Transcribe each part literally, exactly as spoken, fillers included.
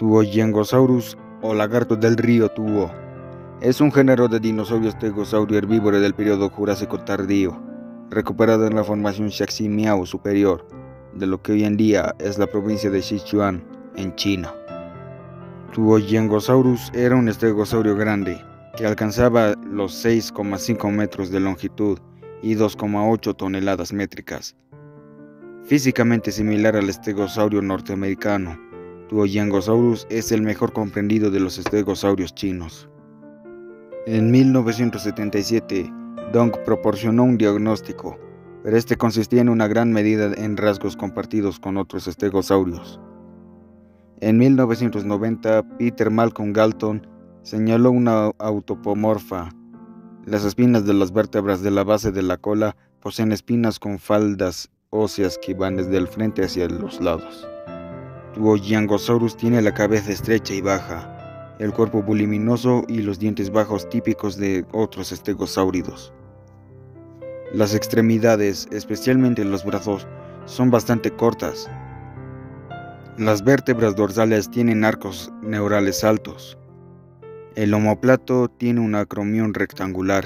Tuoyengosaurus o lagarto del río Tuo es un género de dinosaurio estegosaurio herbívoro del período Jurásico tardío, recuperado en la formación Shaximiao superior, de lo que hoy en día es la provincia de Sichuan, en China. Tuoyengosaurus era un estegosaurio grande, que alcanzaba los seis coma cinco metros de longitud y dos coma ocho toneladas métricas. Físicamente similar al estegosaurio norteamericano, Tuoyengosaurus es el mejor comprendido de los estegosaurios chinos. En mil novecientos setenta y siete, Dong proporcionó un diagnóstico, pero este consistía en una gran medida en rasgos compartidos con otros estegosaurios. En mil novecientos noventa, Peter Malcolm Galton señaló una autapomorfa. Las espinas de las vértebras de la base de la cola poseen espinas con faldas óseas que van desde el frente hacia los lados. Tuoyengosaurus tiene la cabeza estrecha y baja, el cuerpo voluminoso y los dientes bajos típicos de otros estegosáuridos. Las extremidades, especialmente los brazos, son bastante cortas. Las vértebras dorsales tienen arcos neurales altos. El omóplato tiene un acromión rectangular.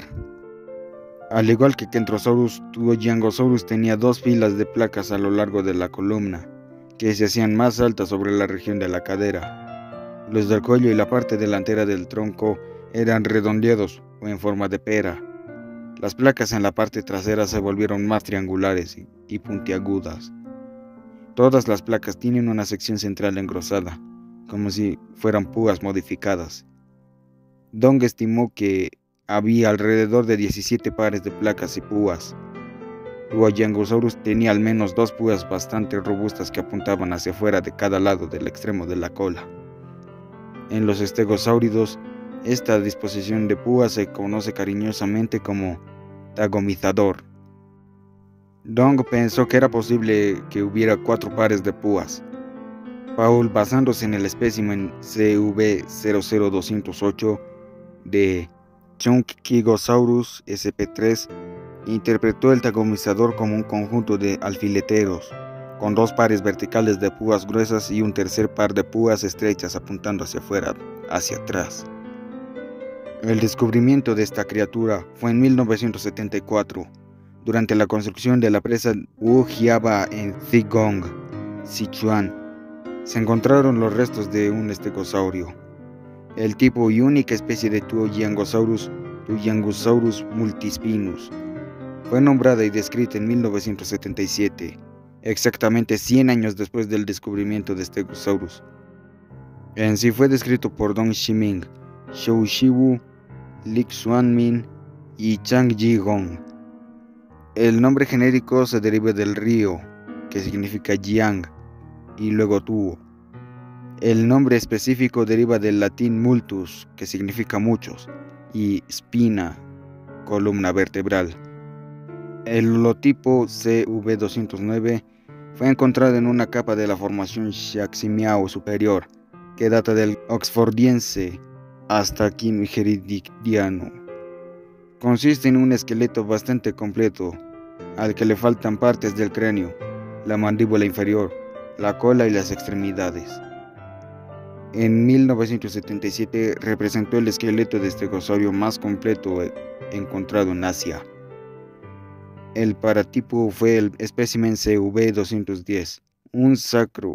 Al igual que Kentrosaurus, Tuoyengosaurus tenía dos filas de placas a lo largo de la columna, que se hacían más altas sobre la región de la cadera. Los del cuello y la parte delantera del tronco eran redondeados o en forma de pera. Las placas en la parte trasera se volvieron más triangulares y puntiagudas. Todas las placas tienen una sección central engrosada, como si fueran púas modificadas. Dong estimó que había alrededor de diecisiete pares de placas y púas. Tuoyengosaurus tenía al menos dos púas bastante robustas que apuntaban hacia afuera de cada lado del extremo de la cola. En los estegosáuridos, esta disposición de púas se conoce cariñosamente como tagomizador. Dong pensó que era posible que hubiera cuatro pares de púas. Paul, basándose en el espécimen C V cero cero dos cero ocho de Chungkigosaurus S P tres, interpretó el tagomizador como un conjunto de alfileteros, con dos pares verticales de púas gruesas y un tercer par de púas estrechas apuntando hacia afuera, hacia atrás. El descubrimiento de esta criatura fue en mil novecientos setenta y cuatro, durante la construcción de la presa Wujiaba en Zigong, Sichuan. Se encontraron los restos de un estegosaurio. El tipo y única especie de Tuoyengosaurus, Tuoyengosaurus multispinus, fue nombrada y descrita en mil novecientos setenta y siete, exactamente cien años después del descubrimiento de Stegosaurus. En sí fue descrito por Dong Ximing, Shou Shiwu, Li Xuanmin y Chang Ji-gong. El nombre genérico se deriva del río, que significa Jiang, y luego Tuo. El nombre específico deriva del latín multus, que significa muchos, y spina, columna vertebral. El holotipo C V doscientos nueve fue encontrado en una capa de la formación Shaximiao superior, que data del Oxfordiense hasta Quinigeridiano. Consiste en un esqueleto bastante completo, al que le faltan partes del cráneo, la mandíbula inferior, la cola y las extremidades. En mil novecientos setenta y siete representó el esqueleto de estegosaurio más completo encontrado en Asia. El paratipo fue el espécimen C V doscientos diez, un sacro.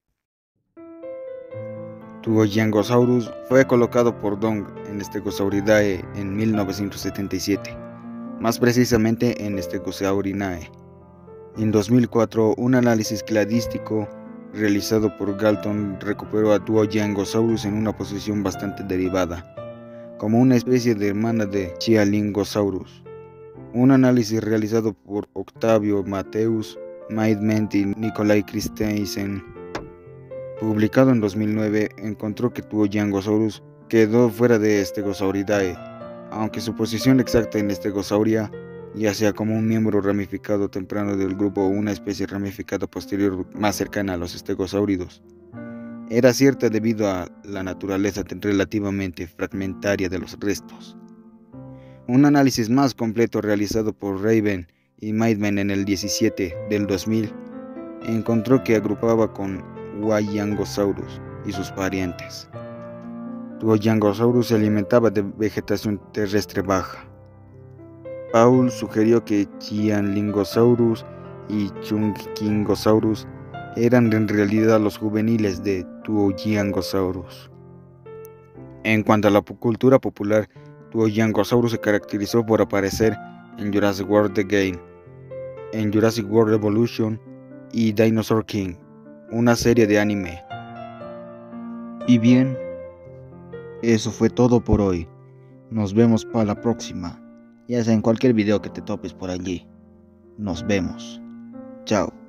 Tuoyengosaurus fue colocado por Dong en Stegosauridae en mil novecientos setenta y siete, más precisamente en Stegosaurinae. En dos mil cuatro, un análisis cladístico realizado por Galton recuperó a Tuoyengosaurus en una posición bastante derivada, como una especie de hermana de Chialingosaurus. Un análisis realizado por Octavio Mateus, Maidment y Nikolai Christensen, publicado en dos mil nueve, encontró que Tuoyengosaurus quedó fuera de Stegosauridae, aunque su posición exacta en Stegosauria, ya sea como un miembro ramificado temprano del grupo o una especie ramificada posterior más cercana a los stegosáuridos, era cierta debido a la naturaleza relativamente fragmentaria de los restos. Un análisis más completo realizado por Raven y Maidment en el diecisiete del dos mil encontró que agrupaba con Huayangosaurus y sus parientes. Tuoyangosaurus se alimentaba de vegetación terrestre baja. Paul sugirió que Chianlingosaurus y Chungkingosaurus eran en realidad los juveniles de Tuoyangosaurus. En cuanto a la cultura popular, Tuoyangosaurus se caracterizó por aparecer en Jurassic World The Game, en Jurassic World Evolution y Dinosaur King, una serie de anime. Y bien, eso fue todo por hoy. Nos vemos para la próxima, ya sea en cualquier video que te topes por allí. Nos vemos. Chao.